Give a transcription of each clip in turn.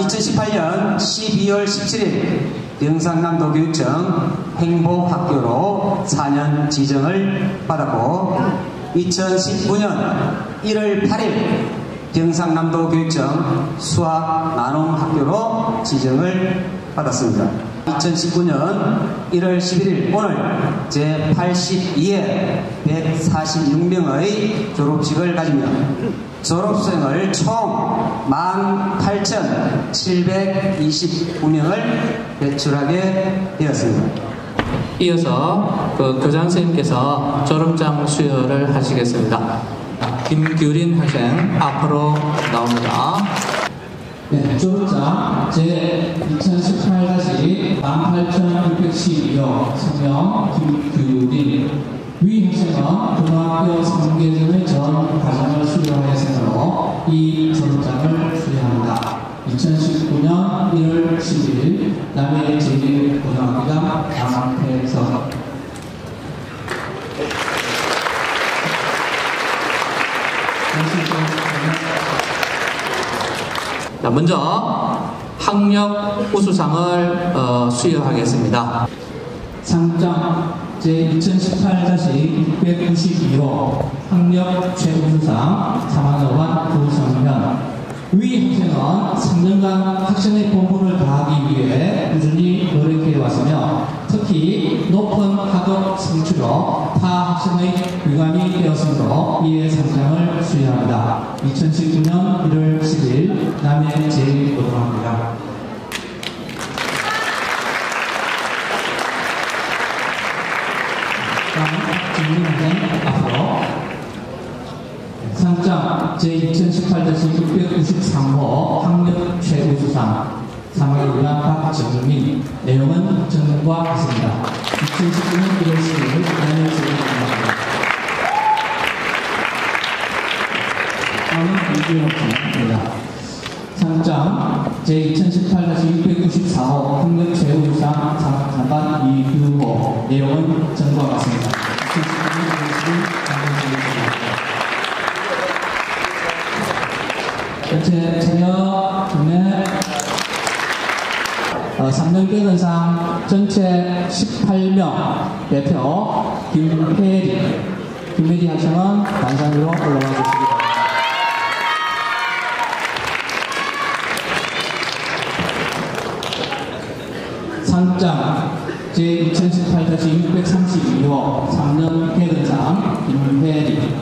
2018년 12월 17일 경상남도 교육청 행복학교로 4년 지정을 받았고 2019년 1월 8일 경상남도 교육청 수학 나눔학교로 지정을 받았습니다. 2019년 1월 11일 오늘 제82회 146명의 졸업식을 가지며 졸업생을 총 18,729명을 배출하게 되었습니다. 이어서 교장 선생님께서 졸업장 수여를 하시겠습니다. 김규린 학생 앞으로 나옵니다. 네, 졸업장 제2018-18612호 성명 김규린 위 학생은 고등학교 3개점의 전 과정을 수료하였으므로 이 졸업장을 수여합니다. 2019년 1월 10일 남해 제1고등학교장 양태석. 자, 먼저 학력 우수상을 수여하겠습니다. 상장 제2018-692호 학력 최우수상 3학년 구성현 위 학생은 3년간 학생의 본분을 다하기 위해 꾸준히 노력해왔으며 특히 높은 학업 성취로 타 학생의 유감이 되었으므로 이에 상장을 수여합니다. 2019년 1월 10일 남해 제1고등학교장. 김민 학생 앞으로. 상장 제2018-693호 학력 최우수상 3학년 박정민. 내용은 정문과 같습니다. 2019년 1월 10일 남해 제1고등학교장. 다음은 이규영 학생입니다. 상장 제2018-694호 학력 최우수상 3반 이규호. 내용은 정과 같습니다. 2019년 1월 10일 남해 제1고등학교장. 전체 참여 중에 3년 개근상 전체 18명 대표 김혜리 학생은 단상으로 올라와 주시기 바랍니다. 상장 제2018-632호 3년 개근상 김혜리.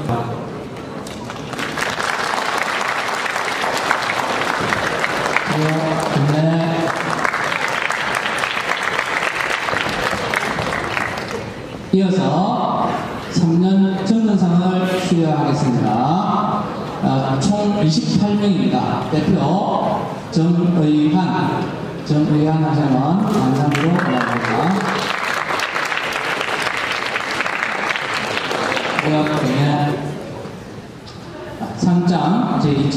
이어서 3년 정근상을 수여하겠습니다. 총 28명입니다. 대표 정의한 학생은 단상으로 올라갑니다. 상장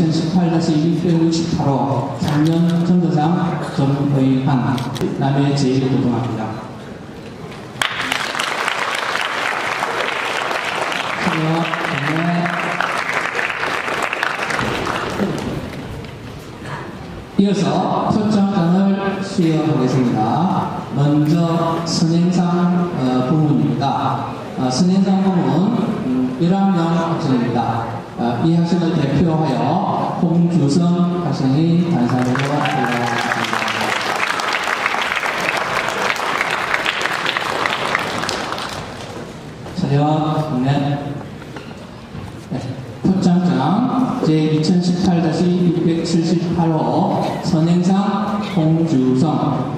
제2018-268호 3년 정근상 정의한 남해 제1고등학교장. 이어서 표창장을 수여하겠습니다. 먼저 선행상 부문입니다. 선행상 부문 1학년 학생입니다. 이 학생을 대표하여 홍주성 학생이 단상으로 올라왔습니다. 차렷. 표창장 제2018-678호 선행상 홍주성.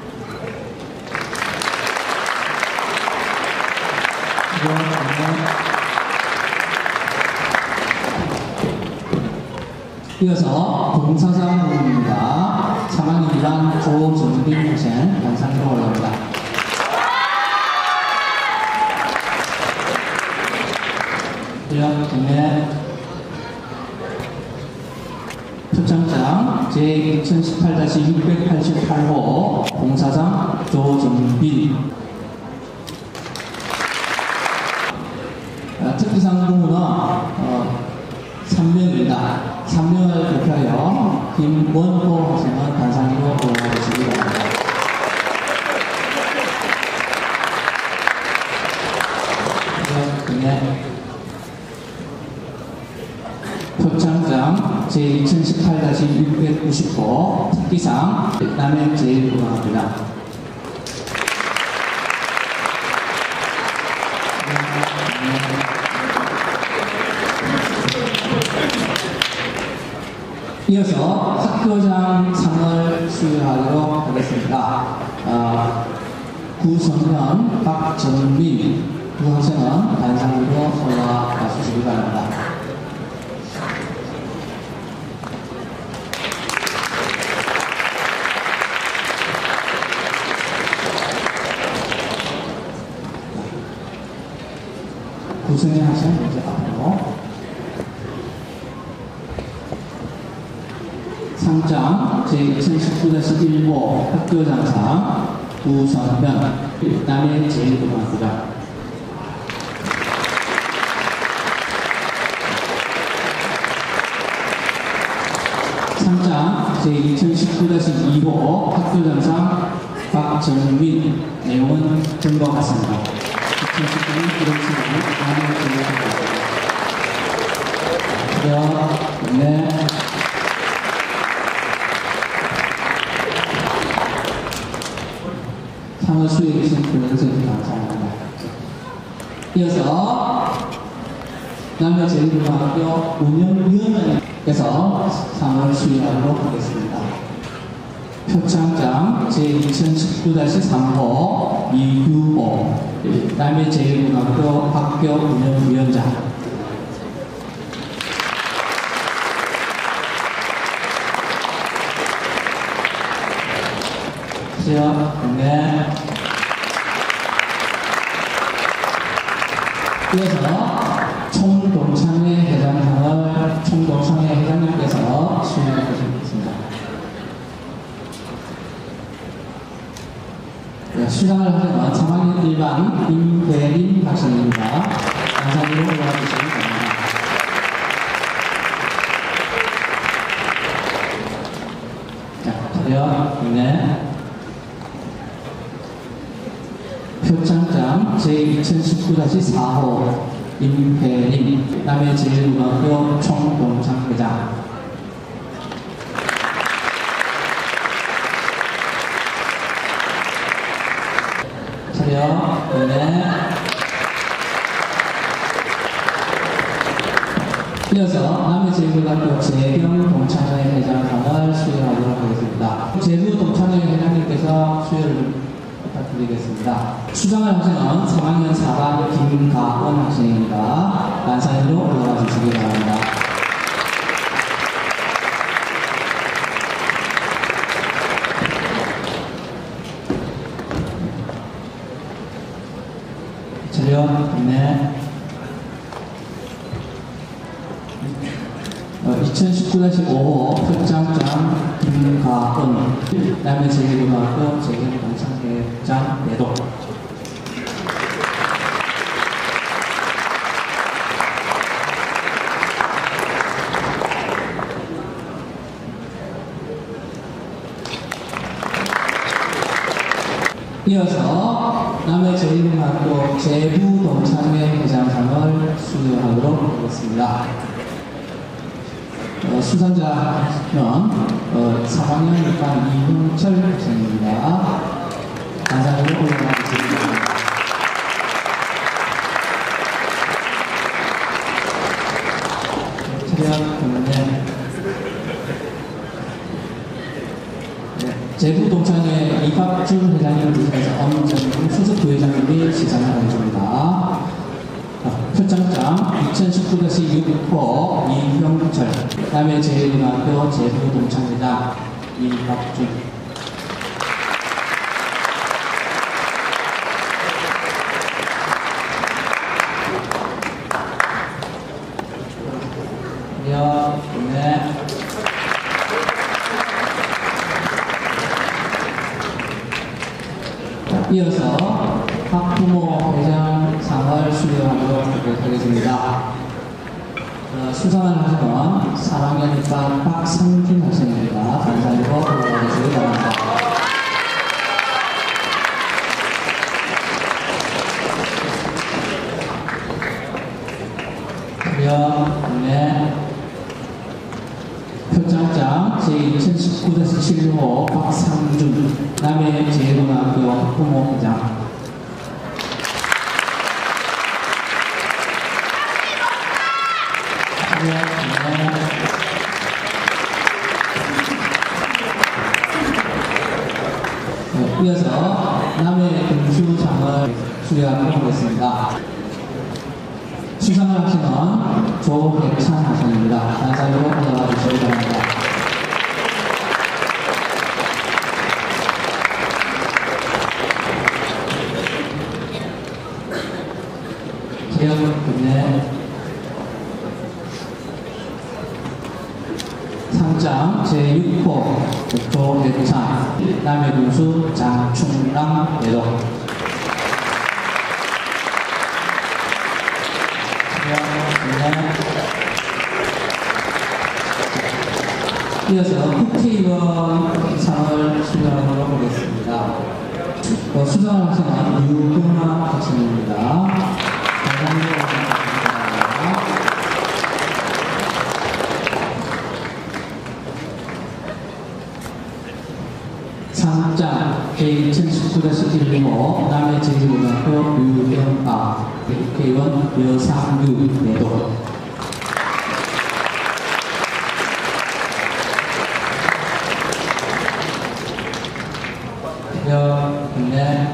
이어서 봉사상 부문입니다. 3학년 2반 조정빈 학생 단상으로 올라옵니다. 표창장 제2018-688호 봉사상 조정빈. 특기상 부문은 3명입니다. 3명을 대표하여 김원호 학생은 단상으로 올라가 주시기 바랍니다. 표창장 제2018-695 특기상 남해 제1고등학교입니다. 이어서 학교장 상을 수여하도록 하겠습니다. 구성현, 박정민 두 학생은 단상으로 올라가 주시기 바랍니다. 구성현 학생 먼저 앞으로. 상장 제2019-15 학교장상 구성현 남해 제1고등학교장. 상장 제2019-25 학교장상 박정민. 내용은 전과 같습니다. 2019년 1월 7일 남해 제1고등학교. 네. 상을 수여해 주신 교장선생님 감사합니다. 이어서 남해 제1고등학교 운영위원회에서 상을 수여하도록 하겠습니다. 표창장 제2019-3호 이규호 남해 제1고등학교 학교 운영위원장. 네. 이어서 총동창회 회장상을 총동창회 회장님께서 수여해 주시겠습니다. 네, 수상을 하는 3학년 1반 임대림 학생입니다. 단상으로 올라와 주시기 바랍니다. 자, 차렷. 네. 표창장 제2019-4호 임혜림 남해 제1고등학교 총동창회장. 차렷. 네. 이어서 남해 제1고등학교 재경 동창회 회장상을 수여하도록 하겠습니다. 제주 동창회 회장님께서 수여를 부탁드리겠습니다. 수상을 하시는 3학년 4반 김가원 학생입니다. 단상으로 올라가 주시기 바랍니다. 차렷. 네. 2019-15 표창장 김가은 남해 제1고등학교 재경동창회장 내도. 이어서 남해 제1고등학교 제부동창회 회장상을 수여하도록 하겠습니다. 수상자는 3학년 6반 이흥철 학생입니다. 단상으로 올라가겠습니다. 차렷. 제부동창회 이박준 회장님을 비롯해서 엄정훈 수석 부회장님이 시상을 해줍니다. 표창장 2019-6호 이형철 남해 제1고등학교 제부동창회장 이박준. 네. 이어서 학부모 회장상을 수여하도록 하겠습니다. 수상을 하시는 4학년과 박상준 학생입니다. 감사드리고 올라가 주시기 바랍니다. 네. 표창장 제2019-7호 박상준 남해제일고등학교 학부모회장. 이어서 남해 금수상을 수여하도록 하겠습니다. 수상을 하시는 조백찬 학생입니다. 단상으로 올라가 주시기 바랍니다. 기억군의 상장 제6호 조백찬 남해군수 장충남 대독. 이어서 국회의원 상을 수여하도록 하겠습니다. 수상을 하시는 유근아 학생입니다. 상장 제2019-11호 남해제일고등학교 유경아 국회의원 여상규 내도. 네.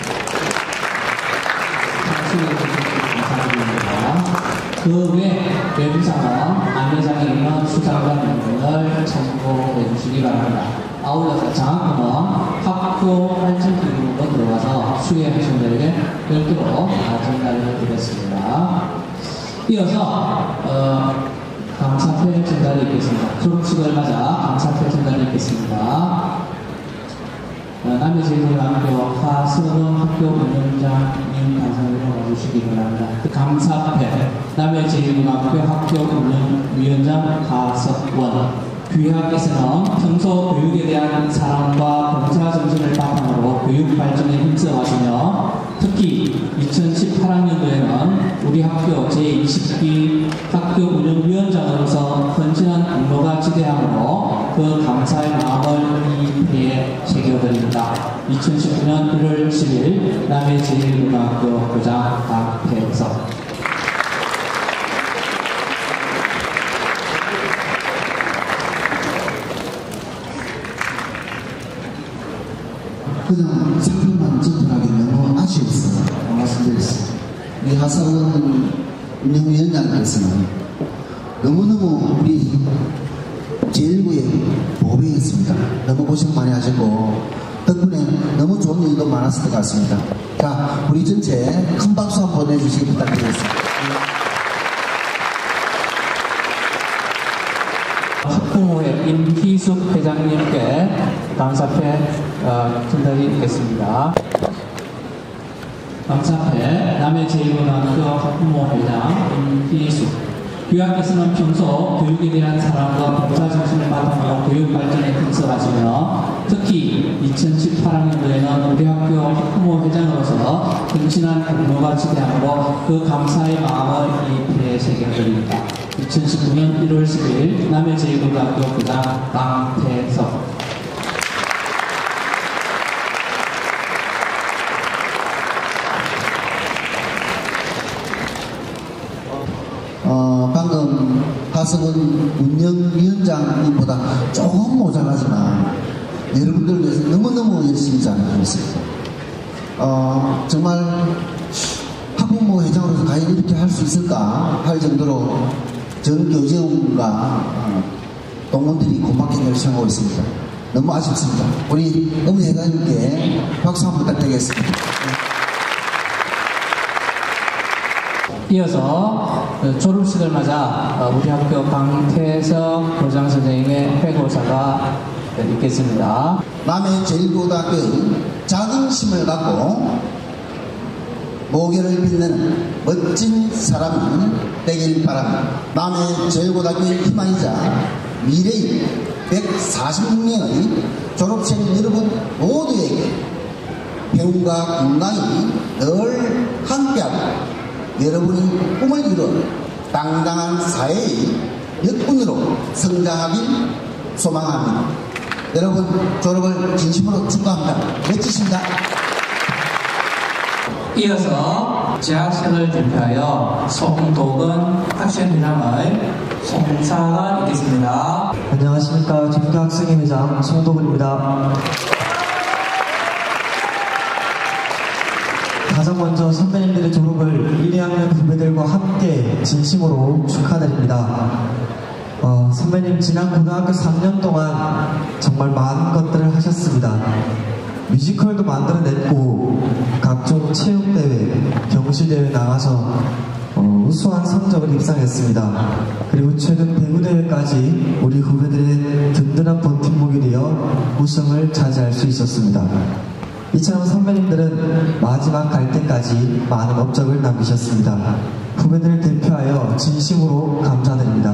감사드립니다. 그 외 외부상은 안내장에 있는 수상자 명단을 참고해 주시기 바랍니다. 아울러서 장학금은 학교 발전기구로 들어가서 수혜하신 분들에게 별도로 전달을 드렸습니다. 이어서 감사패 전달이 있겠습니다. 졸업식을 맞아 감사패 전달이 있겠습니다. 남해제일고등학교 하서동 학교 운영장님 감사를 와주시기 바랍니다. 감사패 남해제일고등학교 학교 운영위원장 하석원. 교육학에서는 평소 교육에 대한 사랑과 봉사정신을 바탕으로 교육 발전에 힘써가시며 특히 2018학년도에는 우리 학교 제22 학교 운영위원장으로서 헌신한 공로가 지대하므로 그 감사의 마음을 이 배에 새겨드립니다. 2019년 1월 10일 남해제일고등학교 교장 박태석. 그냥 상품만 전달하기 너무 아쉬웠어요. 말씀드렸습니다. 우리 하사원 운영위원장께서는 너무너무 우리 제1구에 보배했습니다. 너무 고생 많이 하셨고 덕분에 너무 좋은 일도 많았을 것 같습니다. 자, 우리 전체 큰 박수 한번 보내주시기 부탁드리겠습니다. 학부모회 임희숙 회장님께 감사패 전달이 있겠습니다. 감사패 남해제일고등학교 학부모회장 임희숙. 교육학에서는 평소 교육에 대한 사랑과 봉사정신을 바탕으로 교육 발전에 힘써가시며 특히 2018학년도에는 우리 학교 학부모회장으로서 헌신한 공로가 지대하므로 그 감사의 마음을 이 배에 새겨드립니다. 2019년 1월 10일 남해제일고등학교 교장 강태석. 방금 하석원 운영위원장님보다 조금 모자라지만 여러분들 위해서 너무너무 열심히 잘하셨습니다. 정말 학부모 회장으로서 과연 이렇게 할 수 있을까 할 정도로 전 교직원과 동문들이 고맙게 열심히 하고 있습니다. 너무 아쉽습니다. 우리 음희 회장님께 박수 한번 부탁드리겠습니다. 이어서 졸업식을 맞아 우리 학교 강태석 교장선생님의 회고사가 있겠습니다. 남해제일고등학교의 자긍심을 갖고 모교를 빛내는 멋진 사람이 되길 바랍니다. 남해제일고등학교의 희망이자 미래의 146명의 졸업생 여러분 모두에게 배움과 건강이 늘 함께하고 여러분이 꿈을 이룬 당당한 사회의 역군으로 성장하길 소망합니다. 여러분 졸업을 진심으로 축하합니다. 멋지십니다. 이어서 재학생을 대표하여 송도근 학생회장의 송사가 있겠습니다. 안녕하십니까. 전교 학생회장 송도근입니다. 가장 먼저 선배님들의 졸업을 1, 2학년 후배들과 함께 진심으로 축하드립니다. 선배님 지난 고등학교 3년 동안 정말 많은 것들을 하셨습니다. 뮤지컬도 만들어냈고 각종 체육대회, 경시대회 나가서 우수한 성적을 입상했습니다. 그리고 최근 배구대회까지 우리 후배들의 든든한 버팀목이 되어 우승을 차지할 수 있었습니다. 이처럼 선배님들은 마지막 갈 때까지 많은 업적을 남기셨습니다. 후배들을 대표하여 진심으로 감사드립니다.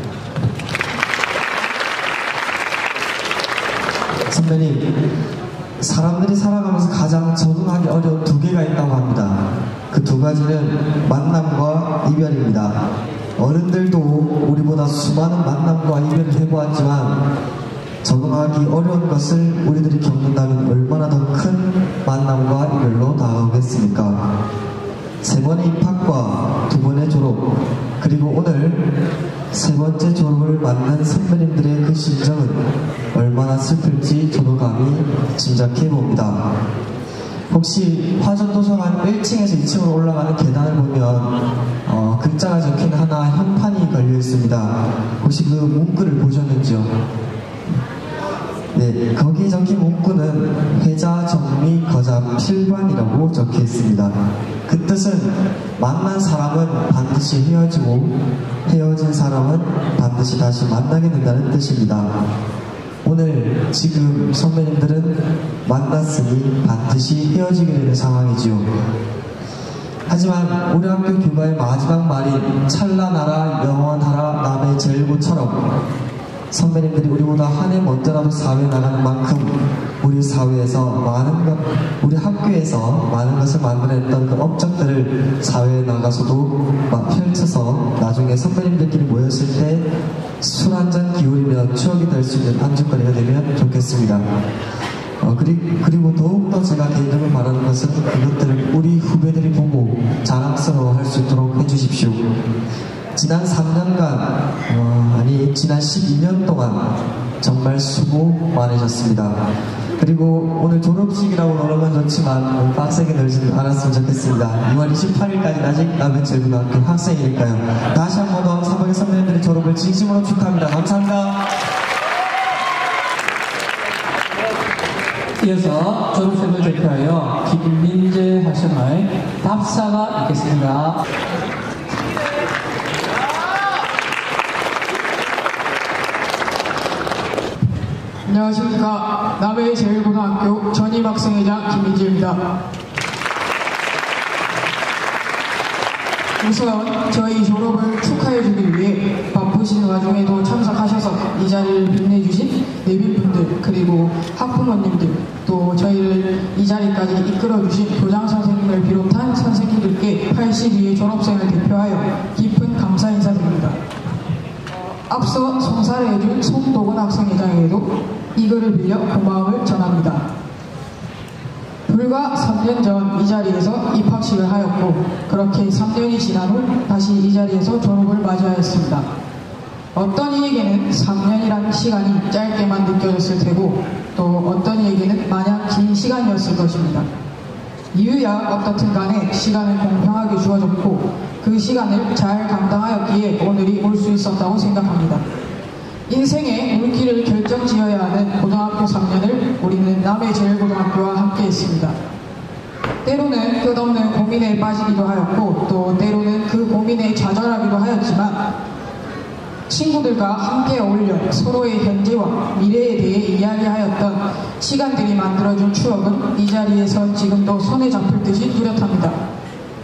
선배님, 사람들이 살아가면서 가장 적응하기 어려운 두 개가 있다고 합니다. 그 두 가지는 만남과 이별입니다. 어른들도 우리보다 수많은 만남과 이별을 해보았지만 적응하기 어려운 것을 우리들이 겪는다면 얼마나 더 큰 만남과 이별로 다가오겠습니까? 세 번의 입학과 두 번의 졸업, 그리고 오늘 세 번째 졸업을 맞는 선배님들의 그 심정은 얼마나 슬플지 저도 감히 짐작해 봅니다. 혹시 화전도서관 1층에서 2층으로 올라가는 계단을 보면 글자가 적힌 하나 현판이 걸려 있습니다. 혹시 그 문구를 보셨는지요? 네, 거기 적힌 문구는 회자, 정리, 거작, 필관이라고 적혀 있습니다. 그 뜻은 만난 사람은 반드시 헤어지고 헤어진 사람은 반드시 다시 만나게 된다는 뜻입니다. 오늘 지금 선배님들은 만났으니 반드시 헤어지게 되는 상황이지요. 하지만 우리 학교 교과의 마지막 말인 찬란하라 영원하라 남의 제일고처럼 선배님들이 우리보다 한 해 먼저라도 사회에 나가는 만큼 우리 사회에서 우리 학교에서 많은 것을 만들어냈던 그 업적들을 사회에 나가서도 펼쳐서 나중에 선배님들끼리 모였을 때 술 한잔 기울이며 추억이 될 수 있는 안주거리가 되면 좋겠습니다. 그리고 더욱더 제가 개인적으로 바라는 것은 그것들을 우리 후배들이 보고 자랑스러워 할 수 있도록 해주십시오. 지난 3년간, 지난 12년 동안 정말 수고 많으셨습니다. 그리고 오늘 졸업식이라고 놀면 좋지만 빡세게 놀지는 않았으면 좋겠습니다. 6월 28일까지 아직 남해제일고등학교 학생이니까요. 다시 한 번 더 3학년 선배님들의 졸업을 진심으로 축하합니다. 감사합니다. 이어서 졸업생을 대표하여 김민재 학생의 답사가 있겠습니다. 안녕하십니까. 남해제일고등학교 전임학생회장 김민재입니다. 우선 저희 졸업을 축하해주기 위해 바쁘신 와중에도 참석하셔서 이 자리를 빛내주신 내빈분들, 그리고 학부모님들, 또 저희를 이 자리까지 이끌어주신 교장선생님을 비롯한 선생님들께 82회 졸업생을 대표하여 깊은 감사 인사드립니다. 앞서 송사를 해준 송도근 학생회장에게도 이 글을 빌려 고마움을 전합니다. 불과 3년 전 이 자리에서 입학식을 하였고 그렇게 3년이 지난 후 다시 이 자리에서 졸업을 맞이하였습니다. 어떤 이에게는 3년이란 시간이 짧게만 느껴졌을 테고 또 어떤 이에게는 마냥 긴 시간이었을 것입니다. 이유야 어떻든 간에 시간은 공평하게 주어졌고 그 시간을 잘 감당하였기에 오늘이 올 수 있었다고 생각합니다. 인생의 물길을 결정지어야 하는 고등학교 3년을 우리는 남해제일고등학교와 함께 했습니다. 때로는 끝없는 고민에 빠지기도 하였고 또 때로는 그 고민에 좌절하기도 하였지만 친구들과 함께 어울려 서로의 현재와 미래에 대해 이야기하였던 시간들이 만들어준 추억은 이 자리에서 지금도 손에 잡힐 듯이 뚜렷합니다.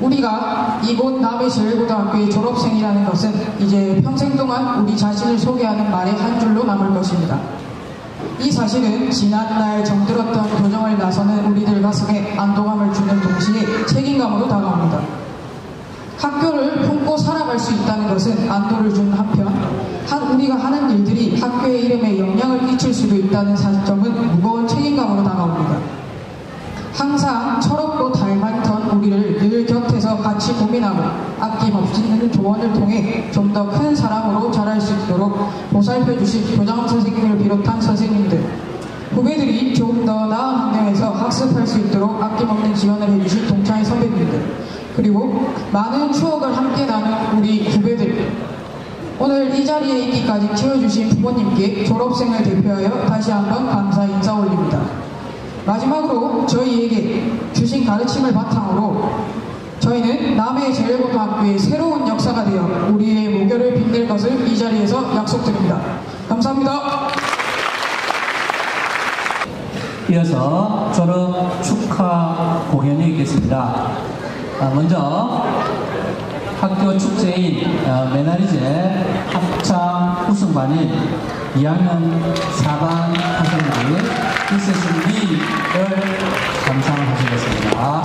우리가 이곳 남해제일고등학교의 졸업생이라는 것은 이제 평생 동안 우리 자신을 소개하는 말의 한 줄로 남을 것입니다. 이 사실은 지난날 정들었던 교정을 나서는 우리들 가슴에 안도감을 주는 동시에 책임감으로 다가옵니다. 학교를 품고 살아갈 수 있다는 것은 안도를 주는 한편 우리가 하는 일들이 학교의 이름에 영향을 끼칠 수도 있다는 사실점은 무거운 책임감으로 다가옵니다. 항상 철없고 닮았던 우리를 늘 곁에서 같이 고민하고 아낌없이 는 조언을 통해 좀 더 큰 사람으로 자랄 수 있도록 보살펴주신 교장 선생님을 비롯한 선생님들, 후배들이 조금 더 나은 환경에서 학습할 수 있도록 아낌없는 지원을 해주신 동창회 선배님들, 그리고 많은 추억을 함께 나눈 우리 후배들, 오늘 이 자리에 있기까지 키워주신 부모님께 졸업생을 대표하여 다시 한번 감사 인사 올립니다. 마지막으로 저희에게 주신 가르침을 바탕으로 저희는 남해제일고등학교의 새로운 역사가 되어 우리의 무교를 빛낼 것을 이 자리에서 약속드립니다. 감사합니다. 이어서 졸업 축하 공연이 있겠습니다. 먼저 학교 축제인 메나리제 합창 우승반인 2학년 4반 학생들이 일세순비를 감상하시겠습니다.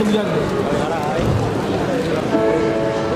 동작.